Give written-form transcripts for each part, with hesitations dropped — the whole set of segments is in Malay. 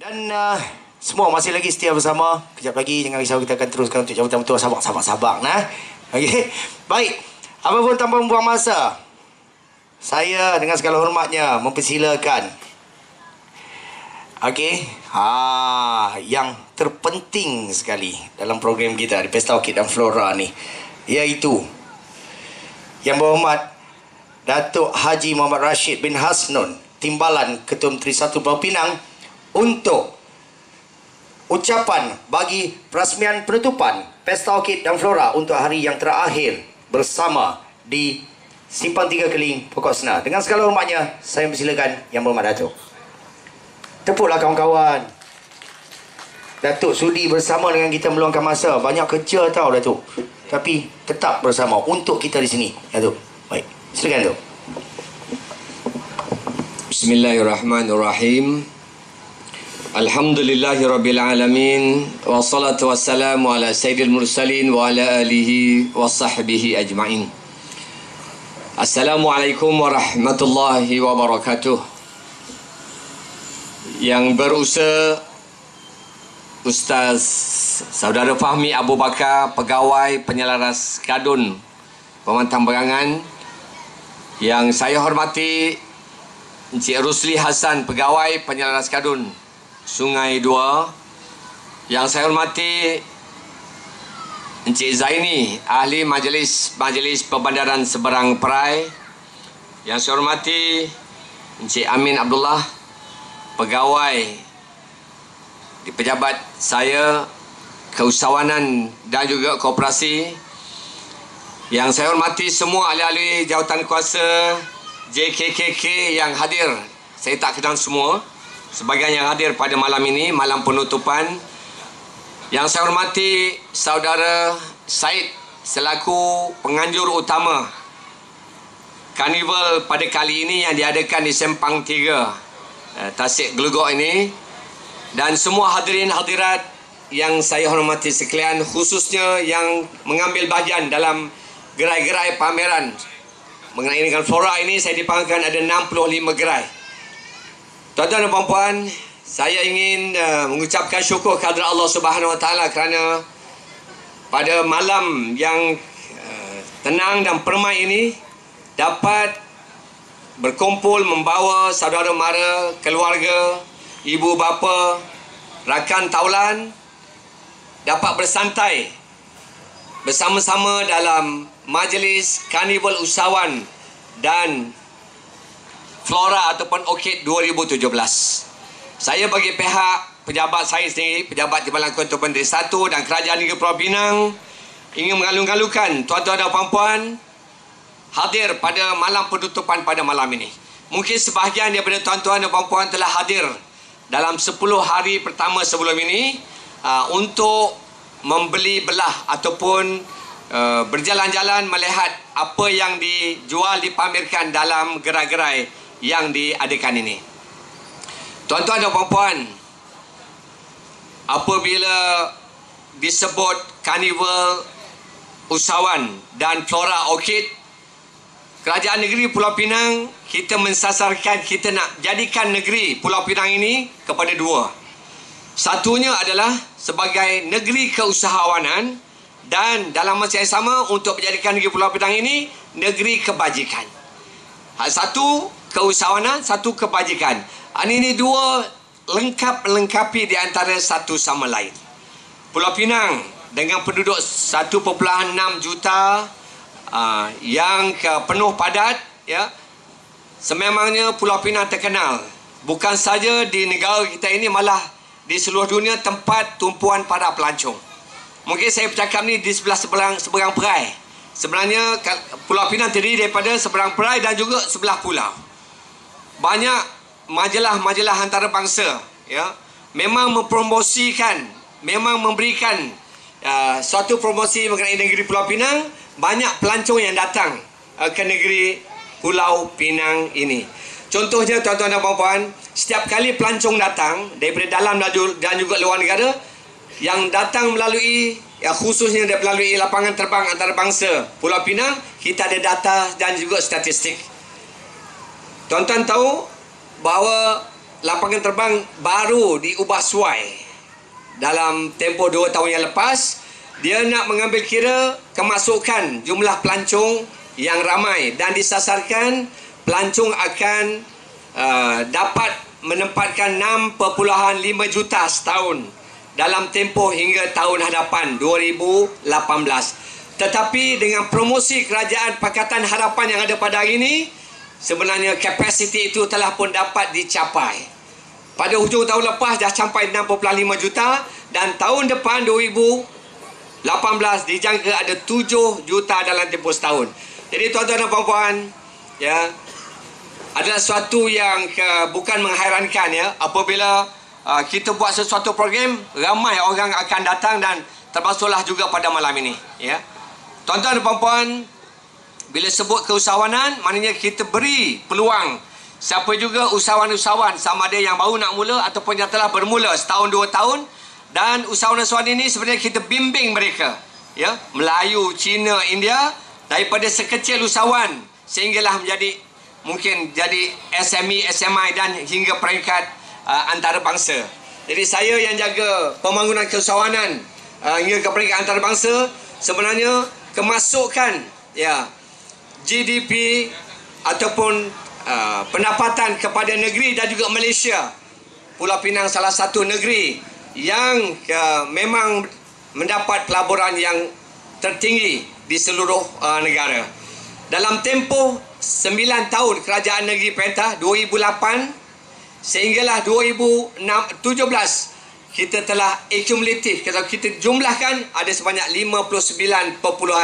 Dan semua masih lagi setia bersama. Kejap lagi jangan risau, kita akan teruskan untuk jawatan betul. Sabar nah. Okey. Baik. Apapun tanpa membuang masa, saya dengan segala hormatnya mempersilakan yang terpenting sekali dalam program kita di Pesta Orkid dan Flora ni, iaitu Yang Berhormat Datuk Haji Muhammad Rashid bin Hasnun, Timbalan Ketua Menteri Satu Pulau Pinang, untuk ucapan bagi perasmian penutupan Pesta Orkid dan Flora untuk hari yang terakhir bersama di Simpang 3 Keling, Pokok Senar. Dengan segala hormatnya, saya persilakan Yang Berhormat Datuk. Tepuklah kawan-kawan. Datuk sudi bersama dengan kita meluangkan masa. Banyak kerja tau Datuk, tapi tetap bersama untuk kita di sini Datuk. Baik, silakan Datuk. Bismillahirrahmanirrahim. Alhamdulillahirrabbilalamin. Wassalatu wassalamu ala sayyidil mursalin wa ala alihi wa sahbihi ajma'in. Assalamualaikum warahmatullahi wabarakatuh. Yang berusaha Ustaz Saudara Fahmi Abu Bakar, Pegawai Penyelaras Kadun Pemantang Berangan. Yang saya hormati Encik Rusli Hasan, Pegawai Penyelaras Kadun Sungai Dua. Yang saya hormati Encik Zaini, Ahli Majlis Perbandaran Seberang Perai. Yang saya hormati Encik Amin Abdullah, Pegawai di pejabat saya Keusahawanan dan juga Koperasi. Yang saya hormati semua ahli-ahli jawatan kuasa JKKK yang hadir. Saya tak kenal semua, sebagian yang hadir pada malam ini, malam penutupan. Yang saya hormati Saudara Said selaku penganjur utama karnival pada kali ini yang diadakan di Sempang 3 Tasik Gelegok ini, dan semua hadirin hadirat yang saya hormati sekalian, khususnya yang mengambil bahagian dalam gerai-gerai pameran mengenai dengan Flora ini. Saya dipanggilkan ada 65 gerai. Tuan-tuan dan puan-puan, saya ingin mengucapkan syukur kehadrat Allah Subhanahu Wa Taala kerana pada malam yang tenang dan permai ini dapat berkumpul membawa saudara mara, keluarga, ibu bapa, rakan taulan dapat bersantai bersama-sama dalam majlis Karnival Usahawan dan Flora ataupun Orkid 2017. Saya bagi pihak pejabat saya sendiri, pejabat Timbalan Ketua Menteri 1 dan Kerajaan Negeri Pulau Pinang, ingin mengalung-alungkan tuan-tuan dan puan-puan hadir pada malam penutupan pada malam ini. Mungkin sebahagian daripada tuan-tuan dan puan-puan telah hadir dalam 10 hari pertama sebelum ini untuk membeli belah ataupun berjalan-jalan melihat apa yang dijual, dipamerkan dalam gerai-gerai yang diadakan ini. Tuan-tuan dan puan-puan, apabila disebut Karnival Usahawan dan Flora Orkid, Kerajaan Negeri Pulau Pinang, kita mensasarkan, kita nak jadikan negeri Pulau Pinang ini kepada dua. Satunya adalah sebagai negeri keusahawanan, dan dalam masa yang sama untuk menjadikan negeri Pulau Pinang ini negeri kebajikan. Satu keusahawanan, satu kebajikan. Ini dua lengkapi di antara satu sama lain. Pulau Pinang dengan penduduk 1.6 juta yang penuh padat, ya, sememangnya Pulau Pinang terkenal bukan saja di negara kita ini, malah di seluruh dunia tempat tumpuan para pelancong. Mungkin saya bercakap ni di seberang perai. Sebenarnya Pulau Pinang terdiri daripada seberang perai dan juga sebelah pulau. Banyak majalah-majalah antarabangsa, ya, memang mempromosikan, memang memberikan suatu promosi mengenai negeri Pulau Pinang. Banyak pelancong yang datang ke negeri Pulau Pinang ini. Contohnya tuan-tuan dan puan-puan, setiap kali pelancong datang daripada dalam dan juga luar negara yang datang melalui, khususnya melalui lapangan terbang antarabangsa Pulau Pinang, kita ada data dan juga statistik. Tuan-tuan tahu bahawa lapangan terbang baru diubah suai dalam tempoh 2 tahun yang lepas. Dia nak mengambil kira kemasukan jumlah pelancong yang ramai dan disasarkan pelancong akan dapat menempatkan 6.5 juta setahun dalam tempoh hingga tahun hadapan 2018. Tetapi dengan promosi Kerajaan Pakatan Harapan yang ada pada hari ini, sebenarnya kapasiti itu telah pun dapat dicapai. Pada hujung tahun lepas dah sampai 6.5 juta dan tahun depan 2018 dijangka ada 7 juta dalam tempoh setahun. Jadi tuan-tuan dan puan-puan, ya, adalah sesuatu yang bukan menghairankan, ya, apabila kita buat sesuatu program, ramai orang akan datang dan termasuklah juga pada malam ini, ya. Tuan-tuan dan puan-puan, bila sebut keusahawanan, maknanya kita beri peluang siapa juga usahawan-usahawan, sama ada yang baru nak mula ataupun yang telah bermula setahun 2 tahun. Dan usahawan-usahawan ini sebenarnya kita bimbing mereka, ya, Melayu, Cina, India, daripada sekecil usahawan sehinggalah menjadi mungkin jadi SME, SMI dan hingga peringkat antarabangsa. Jadi saya yang jaga pembangunan keusahawanan hingga ke peringkat antarabangsa. Sebenarnya kemasukan, ya, GDP ataupun pendapatan kepada negeri dan juga Malaysia. Pulau Pinang salah satu negeri yang memang mendapat pelaburan yang tertinggi di seluruh negara. Dalam tempoh 9 tahun Kerajaan Negeri Perintah 2008 sehinggalah 2017, kita telah akumulatif, kalau kita jumlahkan ada sebanyak 59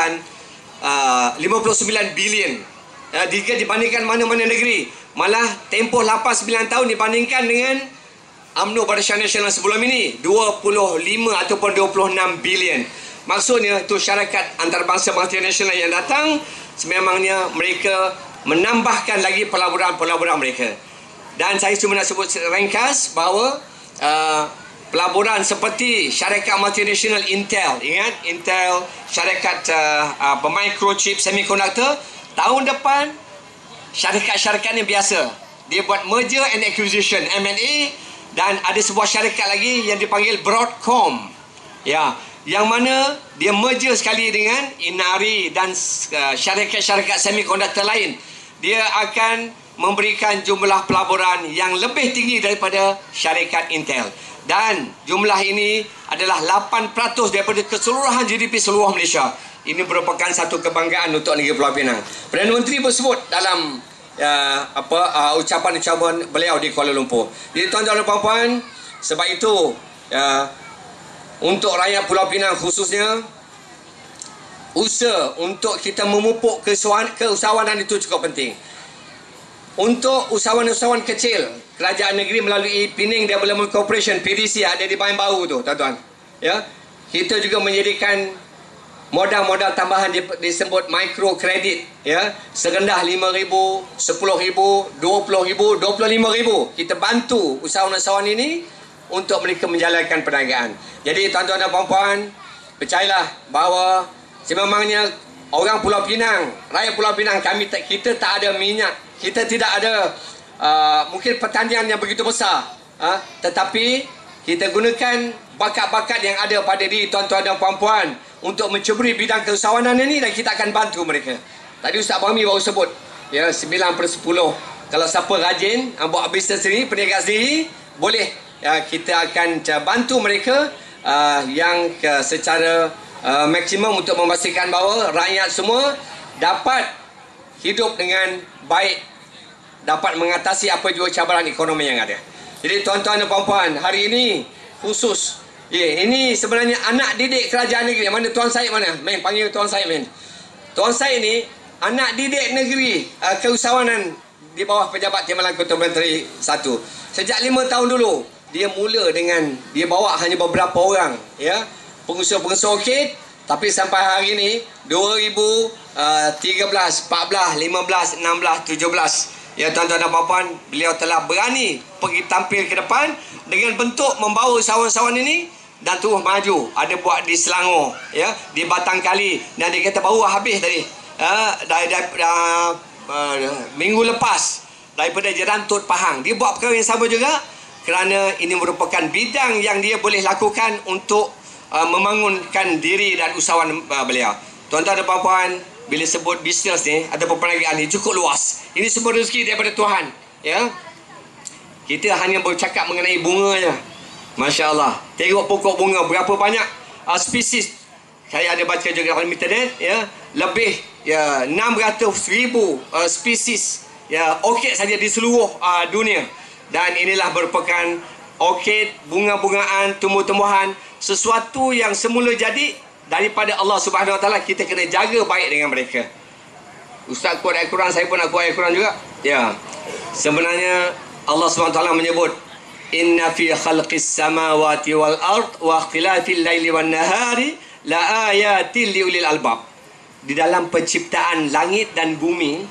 bilion. Jika dibandingkan mana-mana negeri, malah tempoh 8-9 tahun dibandingkan dengan UMNO Barisan Nasional sebelum ini 25 ataupun 26 bilion. Maksudnya itu syarikat antarabangsa multinasional yang datang, sememangnya mereka menambahkan lagi pelaburan-pelaburan mereka. Dan saya cuma nak sebut ringkas bahawa pelaburan seperti syarikat multinasional Intel, ingat Intel, syarikat microchip semiconductor, tahun depan syarikat-syarikat ni biasa, dia buat merger and acquisition, M&A. Dan ada sebuah syarikat lagi yang dipanggil Broadcom, ya, yang mana dia merger sekali dengan Inari dan syarikat-syarikat semiconductor lain. Dia akan memberikan jumlah pelaburan yang lebih tinggi daripada syarikat Intel. Dan jumlah ini adalah 8% daripada keseluruhan GDP seluruh Malaysia. Ini merupakan satu kebanggaan untuk negeri Pulau Pinang. Perdana Menteri bersebut dalam ucapan-ucapan beliau di Kuala Lumpur. Jadi tuan-tuan dan puan-puan, sebab itu untuk rakyat Pulau Pinang khususnya, usaha untuk kita memupuk keusahawanan itu cukup penting. Untuk usahawan-usahawan kecil, kerajaan negeri melalui Pening Development Corporation, PDC, ada di Bayan Baru tu, tuan-tuan, ya, kita juga menyediakan modal-modal tambahan disebut micro kredit, ya, serendah RM5,000, RM10,000, RM20,000, RM25,000. Kita bantu usahawan-usahawan ini untuk mereka menjalankan perniagaan. Jadi tuan-tuan dan puan-puan, percayalah bahawa sememangnya orang Pulau Pinang, rakyat Pulau Pinang, kita tak ada minyak, kita tidak ada mungkin pertanian yang begitu besar, tetapi kita gunakan bakat-bakat yang ada pada diri tuan-tuan dan puan-puan untuk menceburi bidang keusahawanan ini, dan kita akan bantu mereka. Tadi Ustaz Fahmi baru sebut, ya, 9/10. Kalau siapa rajin buat bisnes sendiri, perniagaan sendiri, boleh, ya, kita akan bantu mereka yang secara maksimum untuk memastikan bahawa rakyat semua dapat hidup dengan baik, dapat mengatasi apa jua cabaran ekonomi yang ada. Jadi tuan-tuan dan puan-puan, hari ini khusus, ini sebenarnya anak didik kerajaan negeri. Mana Tuan Syed mana? Men, panggil Tuan Syed, men. Tuan Syed ni anak didik negeri keusahawanan di bawah pejabat Timbalan Ketua Menteri 1. Sejak 5 tahun dulu, dia mula dengan, dia bawa hanya beberapa orang, ya, pengusaha-pengusaha orkid. Tapi sampai hari ini 2013, 14, 15, 16, 17, ya tuan-tuan dan puan-puan, beliau telah berani pergi tampil ke depan dengan bentuk membawa usahawan-usahawan ini dan terus maju. Ada buat di Selangor, ya, di Batang Kali, dan dia kata baru habis tadi, minggu lepas daripada Jerantut Pahang. Dia buat perkara yang sama juga kerana ini merupakan bidang yang dia boleh lakukan untuk membangunkan diri dan usahawan beliau. Tuan-tuan dan puan-puan, bila sebut bisnes ni atau perniagaan ni cukup luas. Ini semua rezeki daripada Tuhan, ya. Kita hanya bercakap mengenai bunga je. Masya-Allah. Tengok pokok bunga berapa banyak spesies. Saya ada baca juga dalam internet, ya, lebih 600,000 spesies ya orkid saja di seluruh dunia. Dan inilah merupakan orkid, bunga-bungaan, tumbuh-tumbuhan, sesuatu yang semula jadi daripada Allah Subhanahu Wa Taala. Kita kena jaga baik dengan mereka. Ustaz quote Al-Quran, saya pun nak quote Al-Quran juga. Ya. Sebenarnya Allah Subhanahu Wa Taala menyebut, inna fi khalqis samawati wal ard wa ikhtilafil laili wan nahari la ayatil liulil albab. Di dalam penciptaan langit dan bumi,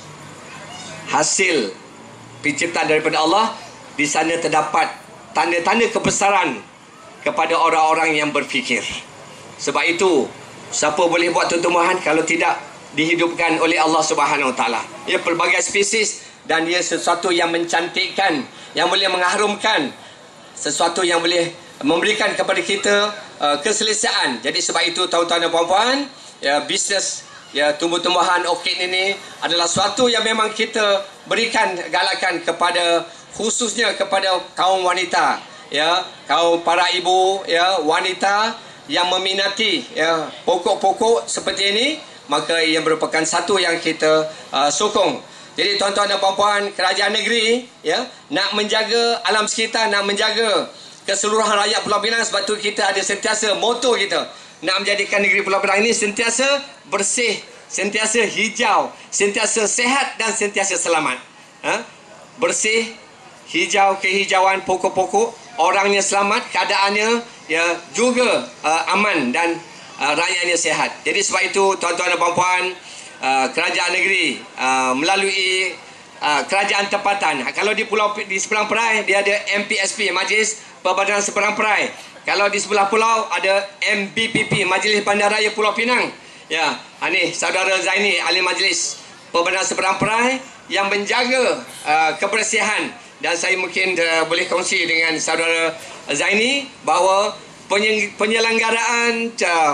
hasil penciptaan daripada Allah, di sana terdapat tanda-tanda kebesaran kepada orang-orang yang berfikir. Sebab itu, siapa boleh buat tumbuhan kalau tidak dihidupkan oleh Allah Subhanahu Wa Taala. Ia pelbagai spesies dan ia sesuatu yang mencantikkan, yang boleh mengharumkan, sesuatu yang boleh memberikan kepada kita keselesaan. Jadi sebab itu tuan-tuan dan puan-puan, ya, bisnes ya tumbuh-tumbuhan orkid ini adalah sesuatu yang memang kita berikan galakan kepada, khususnya kepada kaum wanita, ya, kaum para ibu, ya, wanita yang meminati ya pokok-pokok seperti ini, maka ia merupakan satu yang kita sokong. Jadi tuan-tuan dan puan-puan, kerajaan negeri ya nak menjaga alam sekitar, nak menjaga keseluruhan rakyat Pulau Pinang. Sebab tu kita ada sentiasa moto kita nak menjadikan negeri Pulau Pinang ini sentiasa bersih, sentiasa hijau, sentiasa sehat dan sentiasa selamat. Bersih, hijau, kehijauan, pokok-pokok, orangnya selamat, keadaannya ya juga aman dan rakyatnya sehat. Jadi sebab itu tuan-tuan dan puan-puan, kerajaan negeri melalui kerajaan tempatan, kalau di seberang perai dia ada MPSP, Majlis Perbadanan Seberang Perai. Kalau di sebelah pulau ada MBPP, Majlis Bandaraya Pulau Pinang. Ya, ini saudara Zaini, ahli Majlis Perbadanan Seberang Perai yang menjaga kebersihan. Dan saya mungkin boleh kongsi dengan saudara Zaini bahawa penyelenggaraan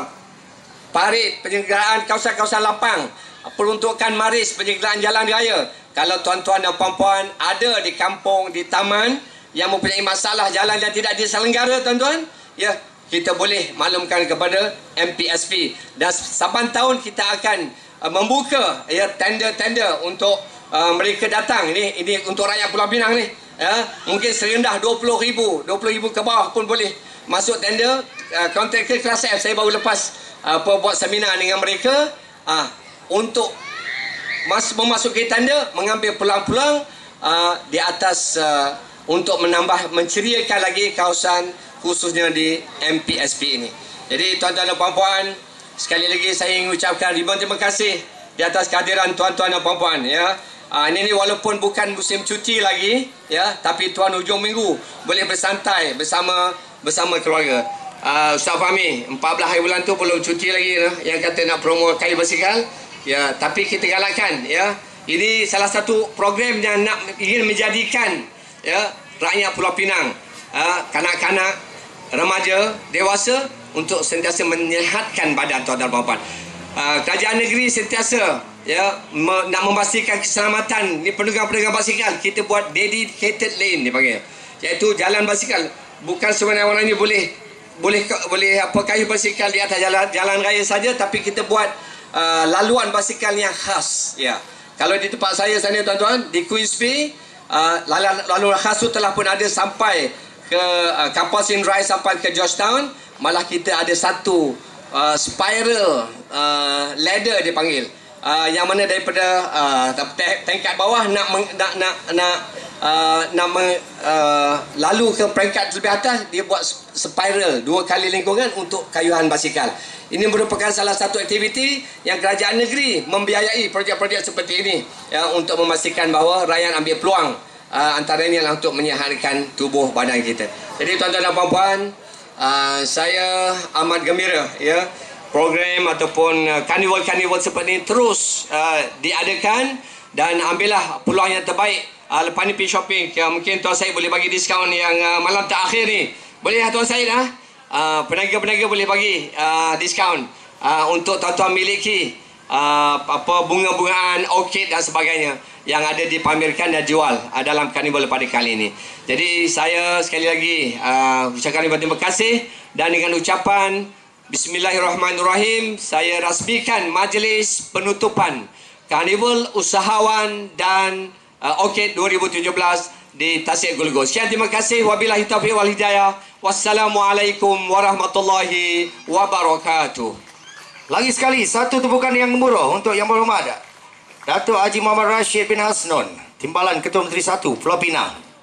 parit, penyelenggaraan kawasan-kawasan lapang, peruntukan maris, penyelenggaraan jalan raya. Kalau tuan-tuan dan puan-puan ada di kampung, di taman yang mempunyai masalah jalan yang tidak diselenggara, tuan-tuan, ya, kita boleh maklumkan kepada MPSP. Dan saban tahun kita akan membuka ya tender-tender untuk mereka datang. Ini untuk rakyat Pulau Pinang ni. Ya, mungkin serendah 20,000 ke bawah pun boleh masuk tender. Kontraktor kelas F, saya baru lepas buat seminar dengan mereka untuk memasuki tender, mengambil peluang-peluang di atas untuk menambah, menceriakan lagi kawasan khususnya di MPSP ini. Jadi tuan-tuan dan puan-puan, sekali lagi saya ingin ucapkan ribuan terima kasih di atas kehadiran tuan-tuan dan puan-puan ya. Ini walaupun bukan musim cuti lagi ya, tapi tuan hujung minggu boleh bersantai bersama keluarga. Ustaz Fahmi, 14 hari bulan tu belum cuti lagi yang kata nak promo kayu basikal ya, tapi kita galakkan ya. Ini salah satu program yang ingin menjadikan ya rakyat Pulau Pinang, kanak-kanak, remaja, dewasa untuk sentiasa menyihatkan badan tuan-tuan dan puan-puan. Kerajaan negeri sentiasa ya nak memastikan keselamatan ni penunggang-penunggang basikal. Kita buat dedicated lane dipanggil, iaitu jalan basikal. Bukan sebenarnya boleh kayu basikal di atas jalan raya saja, tapi kita buat laluan basikal yang khas ya. Kalau di tempat saya sana tuan-tuan, di Queens Bay, laluan khas tu telah pun ada sampai ke Kapuasing Drive, sampai ke Georgetown. Malah kita ada satu spiral ladder dipanggil, yang mana daripada tingkat bawah lalu ke peringkat lebih atas, dia buat spiral 2 kali lingkungan untuk kayuhan basikal. Ini merupakan salah satu aktiviti yang kerajaan negeri membiayai projek-projek seperti ini ya, untuk memastikan bahawa rakyat ambil peluang, antaranya adalah untuk menyihatkan tubuh badan kita. Jadi tuan-tuan dan puan-puan, saya amat gembira ya, program ataupun karnival-karnival seperti ini terus diadakan, dan ambillah peluang yang terbaik lepas ni pergi shopping, mungkin Tuan Syed boleh bagi diskaun yang malam terakhir ni. Boleh Tuan Syed? Peniaga-peniaga boleh bagi diskaun untuk tuan-tuan miliki bunga-bungaan, orkid dan sebagainya yang ada dipamerkan dan jual dalam karnival pada kali ini. Jadi saya sekali lagi ucapkan terima kasih, dan dengan ucapan Bismillahirrahmanirrahim, saya rasmikan majlis penutupan Karnival Usahawan dan Orkid 2017 di Tasik Gulgul. Sekian, terima kasih. Wabillahi taufiq wal hidayah. Wassalamualaikum warahmatullahi wabarakatuh. Lagi sekali, satu tepukan yang gemuruh untuk Yang Berhormat Datuk Haji Muhammad Rashid bin Hasnun, Timbalan Ketua Menteri 1 Pulau Pinang.